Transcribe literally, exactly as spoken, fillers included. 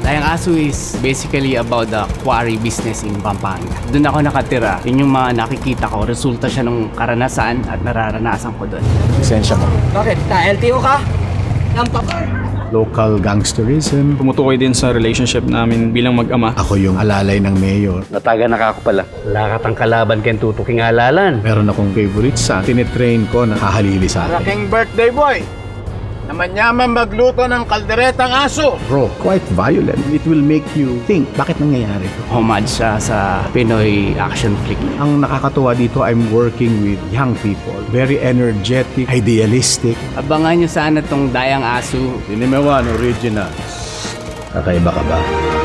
Dayang Asu is basically about the quarry business in Pampanga. Doon ako nakatira. Yun yung mga nakikita ko. Resulta siya ng karanasan at nararanasan ko doon. Lisensya mo. Bakit? Na-L T O ka? Nampapar? Local gangsterism. Tumutukoy din sa relationship namin bilang mag-ama. Ako yung alalay ng mayor. Nataga na ako pala. Wala ka tang kalaban kayong tutuking alalan. Meron akong favorite son. Tinitrain ko na hahalili sa akin. Malaking birthday boy! Naman yaman magluto ng kalderetang aso! Bro, quite violent. It will make you think, bakit nangyayari ito? Homage siya sa Pinoy action flick. Ang nakakatuwa dito, I'm working with young people. Very energetic, idealistic. Abangan nyo sana tong Dayang Asu. Tinimewan original. Kakaiba ka ba?